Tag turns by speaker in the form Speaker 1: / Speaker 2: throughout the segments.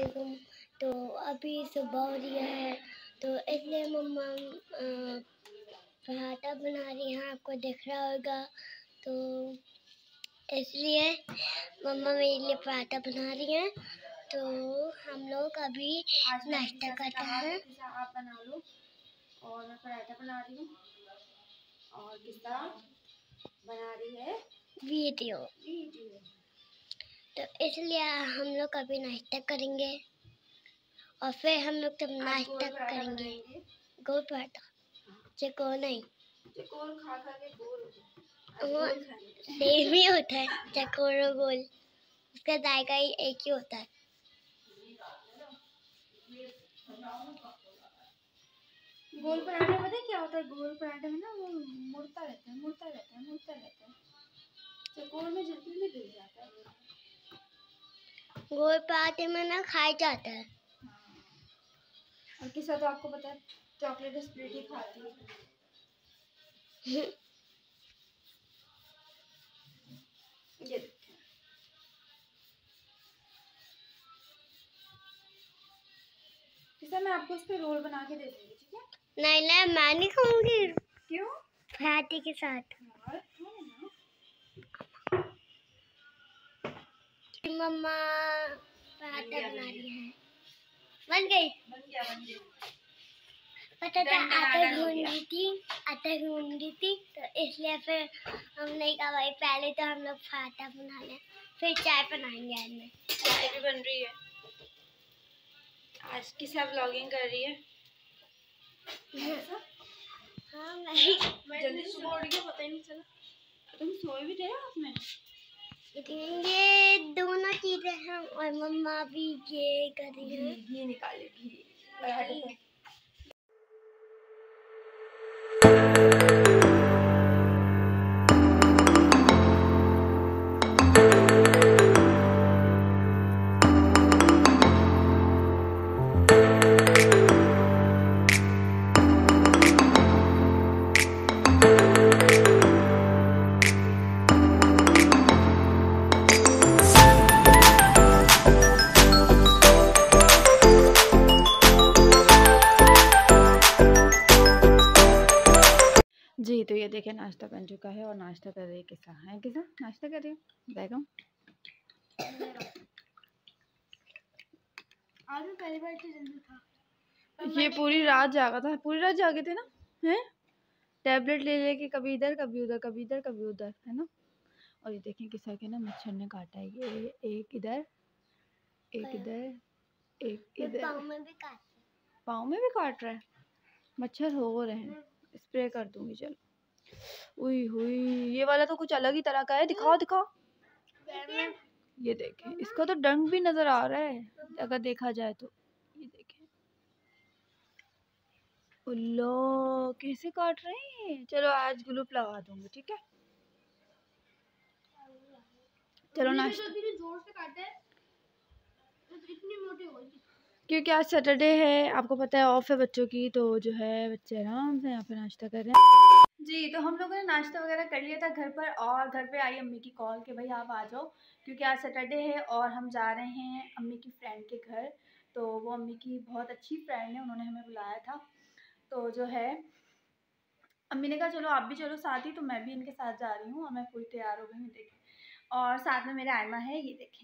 Speaker 1: वालेकुम। तो अभी सुबह हो रही है तो इसलिए मम्मा पराठा बना रही हैं, आपको दिख रहा होगा। तो इसलिए मम्मा मेरे लिए पराठा बना रही हैं। तो हम लोग अभी नाश्ता करते हैं।
Speaker 2: आप बना लो और मैं पराठा बना रही हूँ और किस्सा बना रही है
Speaker 1: वीडियो। तो इसलिए हम लोग अभी नाश्ता करेंगे और फिर हम लोग तब नाश्ता करेंगे। गोल पराठा, चकोर नहीं,
Speaker 2: चकोर खा खा के बोर
Speaker 1: वो सेम ही होता है। चकोर और गोल, उसका जायका ही एक ही होता है।
Speaker 2: गोल पराठे में पता है क्या होता है? गोल पराठे में ना वो मुड़ता रहता है। चकोर में जल्दी में गिर जाता है।
Speaker 1: गोल पराठे में ना खाया जाता है।
Speaker 2: और किस्सा तो आपको पता है चॉकलेट स्प्रेड ही खाती है। ये किस्सा मैं आपको इस पे रोल बना के दे दूंगी, ठीक है?
Speaker 1: नहीं मैं नहीं खाऊंगी।
Speaker 2: क्यों?
Speaker 1: पराठे के साथ। मम्मा पराठा बना रही है। बन गई। पता था आटा गूंद रही थी तो इसलिए फिर हमने कहा भाई पहले तो हम लोग पराठा बना लें, फिर चाय बनाएंगे। आज में
Speaker 2: चाय भी बन रही है। आज किस्सा व्लॉगिंग कर रही है।
Speaker 1: हाँ मैं
Speaker 2: जल्दी सुबह उठ गया, पता ही नहीं चला। तुम सोए भी थे रात में?
Speaker 1: ये दोनों चीजें हैं और मम्मा भी ये कर रही है।
Speaker 2: घी निकाले, घी। जी तो ये देखिए नाश्ता बन चुका है और नाश्ता कर रही है किस्सा। है किस्सा नाश्ता कर रही है बैगम।
Speaker 1: आज मैं पहली बार तो जल्दी था।
Speaker 2: ये पूरी रात जागा था, पूरी रात जागे थे ना? हैं टैबलेट ले लेके कभी इधर कभी उधर, कभी इधर कभी उधर, है ना? और ये देखें किस्सा के ना मच्छर ने काटा है। ये एक इधर, एक इधर, एक इधर। पाँव में भी काट रहा है। मच्छर हो रहे हैं, स्प्रे कर दूंगी। चलो उई हुई, ये वाला तो कुछ अलग ही तरह का है। दिखाओ। ये देखें, इसका तो डंक भी नजर आ रहा है अगर देखा जाए तो। ये देखें उल्लो कैसे काट रहे हैं। चलो आज ग्लूप लगा दूंगी, ठीक है? चलो नाश्ता,
Speaker 1: जोर से काटे तो इतनी मोटी होगी
Speaker 2: क्योंकि आज सैटरडे है, आपको पता है ऑफ है बच्चों की, तो जो है बच्चे आराम से यहाँ पे नाश्ता कर रहे हैं। जी तो हम लोगों ने नाश्ता वगैरह कर लिया था घर पर, और घर पे आई अम्मी की कॉल कि भाई आप आ जाओ क्योंकि आज सैटरडे है और हम जा रहे हैं अम्मी की फ्रेंड के घर। तो वो अम्मी की बहुत अच्छी फ्रेंड है, उन्होंने हमें बुलाया था। तो जो है अम्मी ने कहा चलो आप भी चलो साथ ही, तो मैं भी इनके साथ जा रही हूँ और मैं पूरी तैयार हो गई हूँ। देखें और साथ में मेरा आयमा है, ये देखें।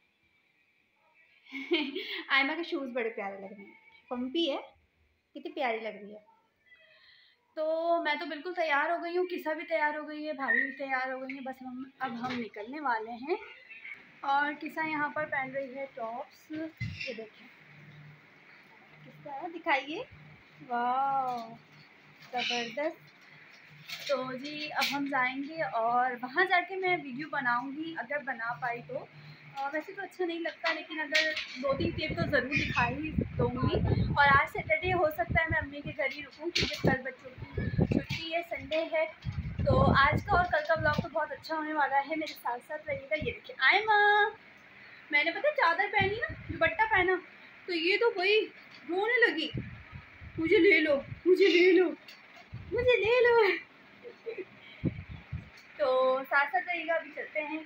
Speaker 2: आयमा के शूज़ बड़े प्यारे लग रहे हैं, पंपी है, कितनी प्यारी लग रही है। तो मैं तो बिल्कुल तैयार हो गई हूँ, किस्सा भी तैयार हो गई है, भाभी भी तैयार हो गई है। बस अब हम निकलने वाले हैं। और किस्सा यहाँ पर पहन रही है टॉप्स, ये देखें। किस्सा दिखाइए, वाह ज़बरदस्त। तो जी अब हम जाएंगे और वहाँ जाके मैं वीडियो बनाऊँगी अगर बना पाई तो। वैसे तो अच्छा नहीं लगता, लेकिन अगर 2-3 क्लिप तो ज़रूर दिखा ही दूँगी। और आज सैटरडे हो सकता है मैं अम्मी के घर ही रुकूँ क्योंकि कल बच्चों की छुट्टी है, संडे है। तो आज का और कल का ब्लॉग तो बहुत अच्छा होने वाला है, मेरे साथ साथ रहिएगा। ये देखिए आयमा, मैंने पता चादर पहनी ना, दुपट्टा पहना, तो ये तो वही रोने लगी, मुझे ले लो, मुझे ले लो, मुझे ले लो। तो साथ साथ रहिएगा, अभी चलते हैं।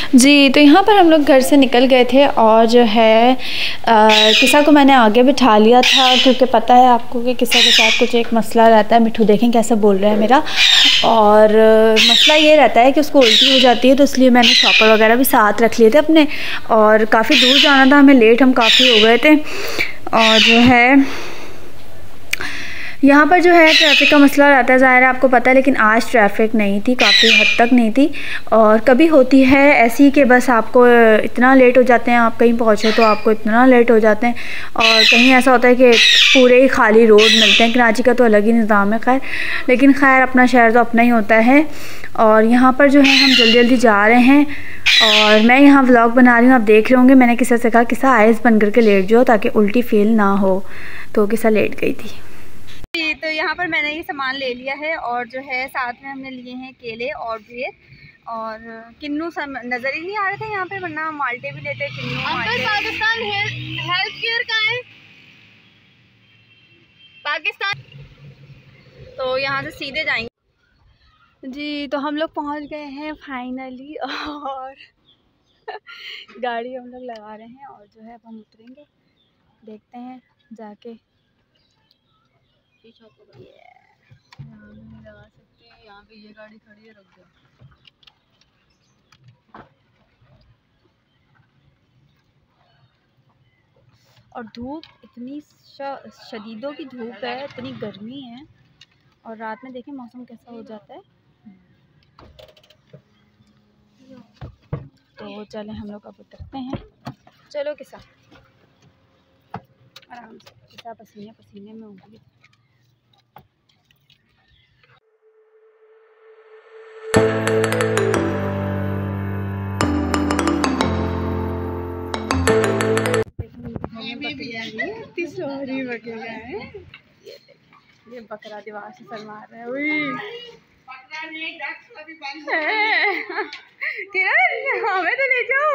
Speaker 2: जी, तो यहाँ पर हम लोग घर से निकल गए थे और जो है किसा को मैंने आगे बिठा लिया था क्योंकि पता है आपको कि किसा के साथ कुछ एक मसला रहता है। मिठू देखें कैसे बोल रहा है मेरा। और मसला ये रहता है कि उसको उल्टी हो जाती है, तो इसलिए मैंने शॉपर वगैरह भी साथ रख लिए थे अपने। और काफ़ी दूर जाना था हमें, लेट हम काफ़ी हो गए थे। और जो है यहाँ पर जो है ट्रैफ़िक का मसला रहता है, ज़ाहिर है आपको पता है, लेकिन आज ट्रैफ़िक नहीं थी, काफ़ी हद तक नहीं थी। और कभी होती है ऐसी कि बस आपको इतना लेट हो जाते हैं, आप कहीं पहुँचे तो आपको इतना लेट हो जाते हैं। और कहीं ऐसा होता है कि पूरे ही खाली रोड मिलते हैं। कराची का तो अलग ही निज़ाम है खैर, लेकिन खैर अपना शहर तो अपना ही होता है। और यहाँ पर जो है हम जल्दी जल्दी जा रहे हैं और मैं यहाँ व्लॉग बना रही हूँ, आप देख रहे होंगे। मैंने किसा से कहा किसा आइस बन करके लेट जाओ ताकि उल्टी फेल ना हो, तो किसा लेट गई थी। जी, तो यहाँ पर मैंने ये सामान ले लिया है और जो है साथ में हमने लिए हैं केले और ब्रेड और किन्नू नज़र ही नहीं आ रहे थे यहाँ पे, वरना माल्टे भी लेते हैं। किन्नू माल्टे। पाकिस्तान हेल्थ केयर का है पाकिस्तान, तो यहाँ से सीधे जाएंगे। जी, तो हम लोग पहुँच गए हैं फाइनली और गाड़ी हम लोग लगा रहे हैं और जो है अब हम उतरेंगे, देखते हैं जाके।
Speaker 3: यहाँ नहीं लगा सकते, यहाँ पे ये गाड़ी खड़ी है, रुक जाओ।
Speaker 2: और धूप इतनी शदीदों की धूप है, इतनी गर्मी है। और रात में देखें मौसम कैसा हो जाता है। तो चलें हम लोग अब उतरते हैं। चलो किसा आराम से, किसा पसीने पसीने में होगी। ये बकरा दीवार से सर मार रहा है। हमें तो ले जाओ,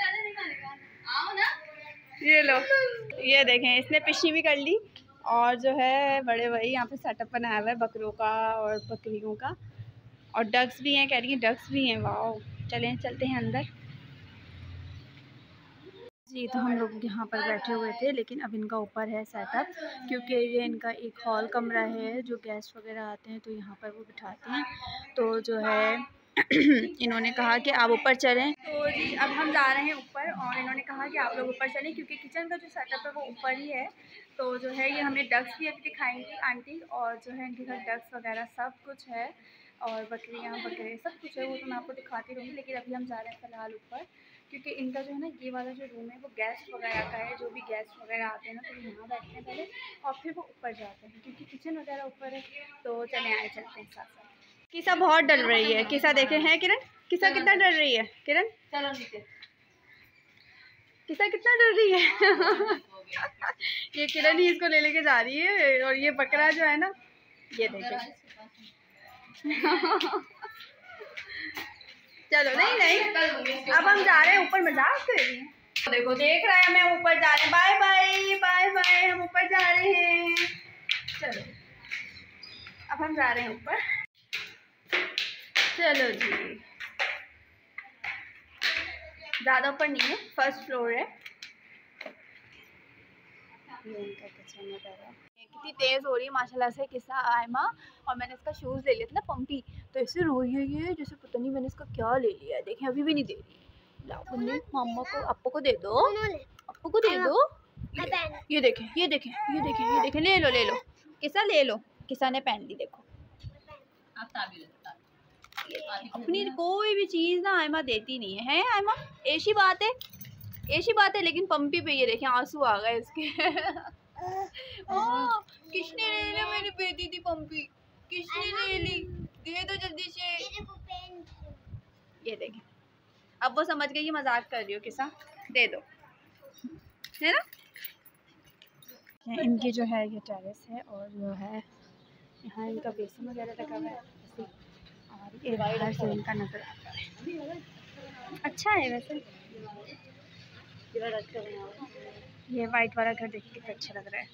Speaker 2: ये लो, ये देखें इसने पिशी भी कर ली। और जो है बड़े भाई यहाँ पे सेटअप बनाया हुआ है बकरों का और बकरियों का, और डक्स भी हैं, कह रही हैं डक्स भी हैं। वाओ, चलें चलते हैं अंदर। जी, तो हम लोग यहाँ पर बैठे हुए थे, लेकिन अब इनका ऊपर है सेटअप, क्योंकि ये इनका एक हॉल कमरा है, जो गेस्ट वगैरह आते हैं तो यहाँ पर वो बिठाते हैं। तो जो है इन्होंने कहा कि आप ऊपर चलें। तो जी अब हम जा रहे हैं ऊपर और इन्होंने कहा कि आप लोग ऊपर चलें, क्योंकि किचन का जो सेटअप है वो ऊपर ही है। तो जो है ये हमें डक्स भी अभी दिखाएंगी आंटी, और जो है इनके घर डक्स वगैरह सब कुछ है और बकरियाँ बकरे सब कुछ है, वो तो मैं आपको दिखाती रहूँगी। लेकिन अभी हम जा रहे हैं फ़िलहाल ऊपर, क्योंकि इनका जो है ना ये वाला जो रूम है वो गेस्ट वगैरह का है। जो भी गेस्ट वगैरह आते हैं ना तो यहाँ बैठते हैं पहले और फिर वो ऊपर जाते हैं, क्योंकि किचन वगैरह ऊपर है। तो चले आए चलते हैं साथ साथ। किसा बहुत डर रही है, किसा देखे हैं किरण, किसा कितना डर रही है किरण,
Speaker 3: चलो नीचे,
Speaker 2: किसा कितना डर रही है। ये किरण ही इसको ले लेके जा रही है और ये बकरा जो है ना ये देखे। चलो नहीं नहीं, अब हम जा रहे हैं ऊपर, मजाक कर रही हैं। देखो देख रहा है मैं ऊपर जा रहे हैं। बाय बाय बाय बाय, हम ऊपर जा रहे हैं। चलो अब हम जा रहे हैं ऊपर। चलो जी, ज़्यादा ऊपर नहीं है, फर्स्ट फ्लोर है। ये इनका किचन वगैरह है। कितनी तेज़ हो रही है माशाल्लाह से किसा आयमा। और मैंने इसका शूज़ ले लिया था ना पंपी, तो इससे रोई है ये, जैसे पता नहीं मैंने इसका क्या ले लिया है। देखें अभी भी नहीं दे रही। लाओ मम्मा को, अप्पू को दे दो, अप्पू को दे दो। ये देखें ये देखें ये देखें ये देखें, ले लो ले लो किसा, ले लो। किसा ने पहन ली, देखो अपनी कोई भी चीज़ ना आयमा देती नहीं है, है आयमा, ऐसी बात है, ऐसी बात है। लेकिन पंपी पे ये देखें आंसू आ गए इसके। किसने ले ली मेरी बेटी थी पंपी, किसने ले ली, दे दो जल्दी से। ये देखें अब वो समझ गई कि मजाक कर रही हो किसा, दे दो, है ना। इनकी जो है ये टेरेस है और जो है यहाँ इनका बेसन वगैरह लगा हुआ है, और ये बाहर से इनका नजर आता है। अच्छा है वैसे, ये वाइट वाला घर देख के कितना अच्छा लग रहा है।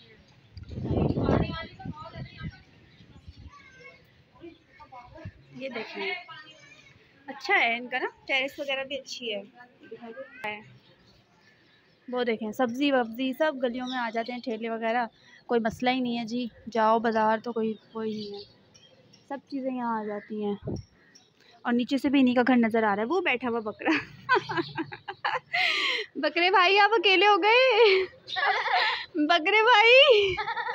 Speaker 2: ये देखें अच्छा है इनका ना, टेरेस वगैरह भी अच्छी है। वो देखें सब्ज़ी वब्ज़ी सब गलियों में आ जाते हैं ठेले वगैरह, कोई मसला ही नहीं है जी। जाओ बाज़ार तो कोई नहीं है, सब चीज़ें यहाँ आ जाती हैं। और नीचे से भी इन्हीं का घर नज़र आ रहा है, वो बैठा हुआ बकरा। बकरे भाई आप अकेले हो गए। बकरे भाई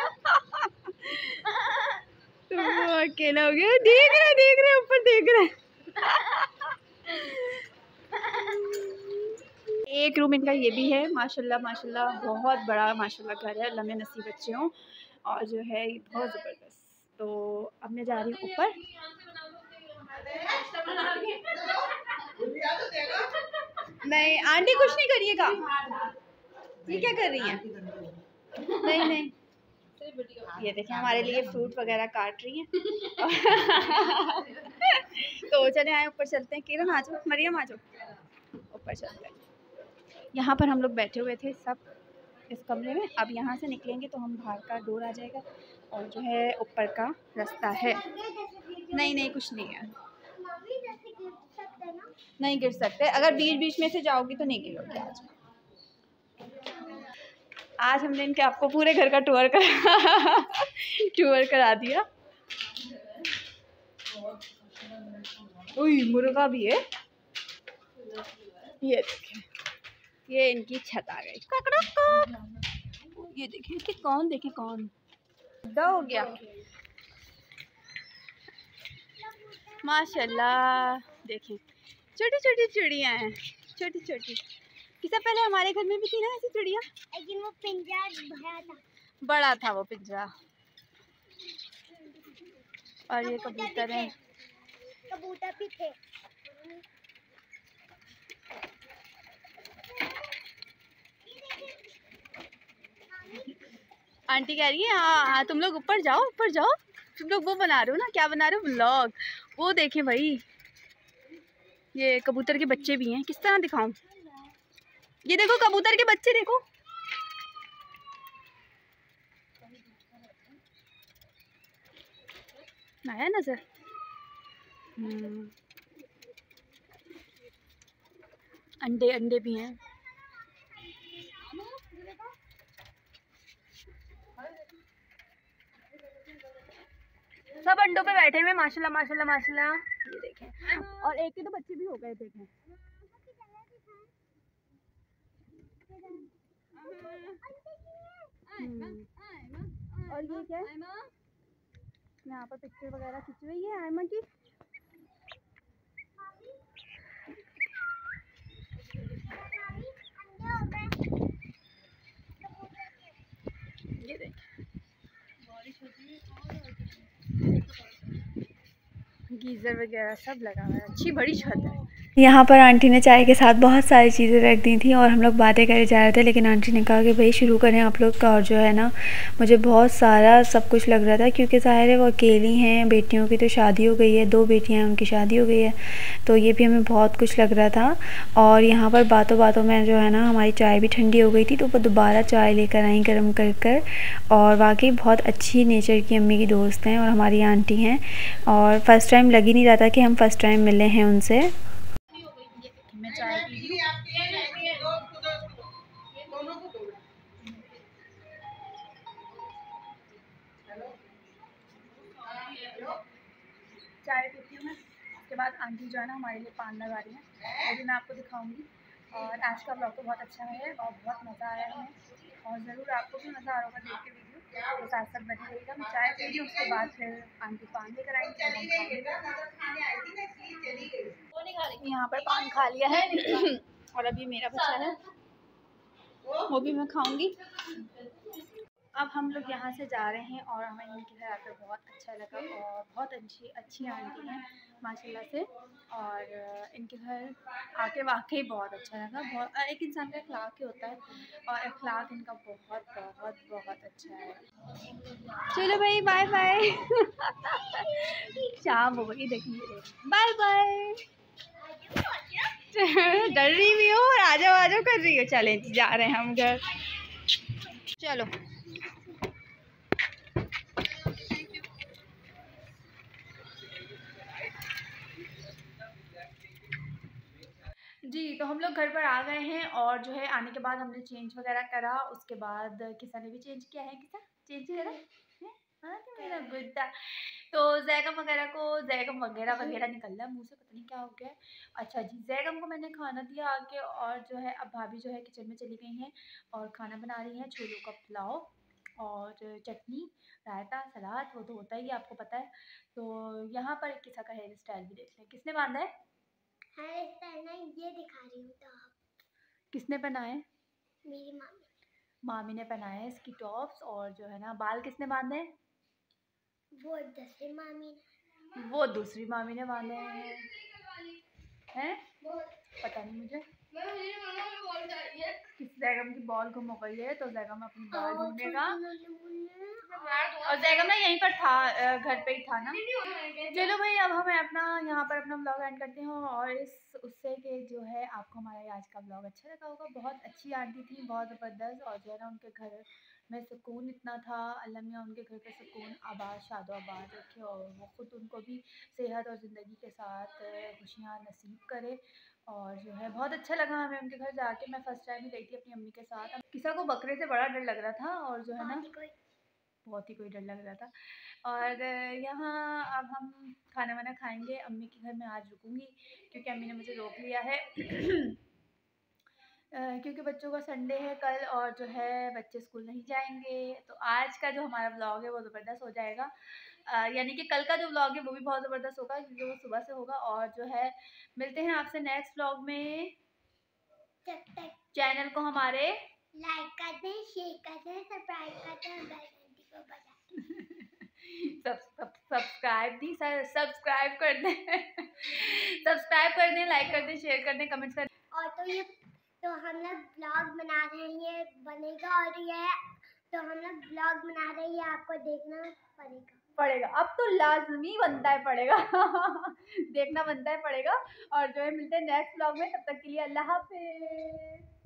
Speaker 2: वो अकेला हो गया। देख रहे ऊपर देख रहे। एक रूम इनका ये भी है, माशाल्लाह माशाल्लाह बहुत बड़ा माशाल्लाह घर है, अल्लाह में नसीब अच्छे हों। और जो है ये बहुत ज़बरदस्त। तो अब मैं जा रही हूँ ऊपर। नहीं आंटी कुछ नहीं करिएगा, ये क्या कर रही हैं? नहीं ये देखें हमारे लिए फ्रूट वगैरह काट रही हैं। तो चले आए ऊपर चलते हैं। किरण आ जाओ, मरियम आ जाओ, ऊपर चलते हैं। यहाँ पर हम लोग बैठे हुए थे सब इस कमरे में। अब यहाँ से निकलेंगे तो हम बाहर का डोर आ जाएगा और जो है ऊपर का रास्ता है। नहीं कुछ नहीं है, नहीं गिर सकते। अगर बीच में से जाओगी तो नहीं गिरोगी। आज हमने इनके आपको पूरे घर का टूर करा दिया। मुर्गा भी है, ये देखें, ये इनकी छत आ गई। ये देखें कि कौन हो गया माशाल्लाह। देखें छोटी चिड़ियाँ हैं, छोटी। किसा पहले हमारे घर में भी थी ना ऐसी चिड़िया, लेकिन वो पिंजरा बड़ा था वो पिंजरा। और ये कबूतर हैं, कबूतर भी थे। आंटी कह रही है हाँ तुम लोग ऊपर जाओ। तुम लोग वो बना रहे हो ना, क्या बना रहे हो, व्लॉग। वो देखें भाई, ये कबूतर के बच्चे भी हैं। किस तरह दिखाऊं? ये देखो कबूतर के बच्चे, देखो आया नजर। अंडे भी हैं। सब अंडों पे बैठे हुए माशाल्लाह। ये देखें, और एक के तो बच्चे भी हो गए। देखें और ये क्या है, यहाँ पर पिक्चर वगैरह खिंच रही है आयमा की। ये देखें गीज़र वगैरह सब लगा हुआ है, अच्छी बड़ी छत है। यहाँ पर आंटी ने चाय के साथ बहुत सारी चीज़ें रख दी थी और हम लोग बातें करे जा रहे थे, लेकिन आंटी ने कहा कि भाई शुरू करें आप लोग का। और जो है ना, मुझे बहुत सारा सब कुछ लग रहा था, क्योंकि ज़ाहिर है वो अकेली हैं, बेटियों की तो शादी हो गई है, 2 बेटियाँ हैं उनकी शादी हो गई है, तो ये भी हमें बहुत कुछ लग रहा था। और यहाँ पर बातों में जो है ना हमारी चाय भी ठंडी हो गई थी, तो वो दोबारा चाय लेकर आई गर्म कर। और वाकई बहुत अच्छी नेचर की अम्मी की दोस्त हैं और हमारी आंटी हैं। और फर्स्ट टाइम लग ही नहीं रहा था कि हम फर्स्ट टाइम मिले हैं उनसे। मैं चाय पी रही हूँ। चाय पीती हूँ मैं, उसके बाद आंटी जो है ना हमारे लिए पान लगा रही है, वो भी मैं आपको दिखाऊंगी। और आज का ब्लॉग तो बहुत अच्छा है और बहुत मज़ा आया हमें, और ज़रूर आपको भी मज़ा आ रहा होगा देख के वीडियो। तो साथ बने रहिएगा। मैं चाय पी रही हूँ, उसके बाद फिर आंटी पान लेकर आएंगे। यहाँ पर पान खा लिया है और अभी मेरा बच्चा है, वो भी मैं खाऊंगी। अब हम लोग यहाँ से जा रहे हैं और हमें इनके घर आकर बहुत अच्छा लगा और बहुत अच्छी आंटी हैं माशाल्लाह से। और इनके घर आके वाकई बहुत अच्छा लगा। बहुत एक इंसान का अखलाक ही होता है और अखलाक इनका बहुत अच्छा है। चलो भाई बाय बाय। शाम हो गई, देखिए बाय बाय। डर रही भी हो और आ जाओ कर रही हो। चलें जा रहे हैं हम घर, चलो। जी, तो हम लोग घर पर आ गए हैं और जो है आने के बाद हमने चेंज वगैरह करा। उसके बाद किसा ने भी चेंज किया है। किसा चेंज करा है? हाँ तो मेरा गुड्डा। तो जैगम वगैरह वगैरह निकल रहा है मुँह से, पता नहीं क्या हो गया है। अच्छा जी, जैगम को मैंने खाना दिया आके और जो है अब भाभी जो है किचन में चली गई हैं और खाना बना रही हैं। छोलों का पुलाव और चटनी, रायता, सलाद, वो तो होता ही है, आपको पता है। तो यहाँ पर एक किसा का हेयर स्टाइल भी देख लें। किसने बांधा है?
Speaker 1: हेयर स्टाइल ना ये दिखा रही हूँ तो आप।
Speaker 2: किसने पहनाए?
Speaker 1: मेरी मामी।
Speaker 2: मामी ने पहनाए हैं इसकी टॉप्स। और जो है ना बाल किसने बांधे हैं?
Speaker 1: वो दूसरी मामी ने।
Speaker 2: वो दूसरी मामी ने बांधे हैं। हैं? पता नहीं मुझे। किस जैगम की बॉल गुम हो गई है तो जैगम अपनी बॉल ढूंढेगा। और जैगम ना यहीं पर था, घर पे ही था ना। चलो भाई, अब हम अपना यहाँ पर अपना व्लॉग एंड करते हैं। और इस उससे कि जो है आपको हमारा आज का व्लॉग अच्छा लगा होगा। बहुत अच्छी आंटी थी, बहुत ज़बरदस्त। और जो है ना उनके घर में सुकून इतना था। अल्लाह मियाँ उनके घर पे सुकून आबाद शादो आबाद रखे और वो ख़ुद उनको भी सेहत और ज़िंदगी के साथ खुशियाँ नसीब करे। और जो है बहुत अच्छा लगा हमें उनके घर जाके। मैं फ़र्स्ट टाइम ही गई थी अपनी अम्मी के साथ। किसा को बकरे से बड़ा डर लग रहा था और जो है ना बहुत ही कोई डर लग रहा था। और यहाँ अब हम खाना वाना खाएंगे। अम्मी के घर में आज रुकूंगी क्योंकि अम्मी ने मुझे रोक लिया है। क्योंकि बच्चों का संडे है कल और जो है बच्चे स्कूल नहीं जाएंगे। तो आज का जो हमारा व्लॉग है वो ज़बरदस्त हो जाएगा। यानी कि कल का जो व्लॉग है वो भी बहुत ज़बरदस्त होगा क्योंकि वो सुबह से होगा। और जो है मिलते हैं आपसे नेक्स्ट व्लॉग में।
Speaker 1: तब तक
Speaker 2: चैनल को हमारे
Speaker 1: लाइक कर दें, शेयर कर दें, सब्सक्राइब कर दें और बेल घंटी को बजा
Speaker 2: सब्सक्राइब कर दें। सब्सक्राइब कर दें, लाइक कर दें, शेयर कर दें, कमेंट्स कर दें।
Speaker 1: और तो हम लोग ब्लॉग बना रहे हैं, ये बनेगा और ये तो हम लोग ब्लॉग बना रहे हैं, ये आपको देखना पड़ेगा।
Speaker 2: अब तो लाजमी बनता है पड़ेगा। देखना बनता है पड़ेगा। और जो है मिलते हैं नेक्स्ट ब्लॉग में, तब तक के लिए अल्लाह हाफिज़।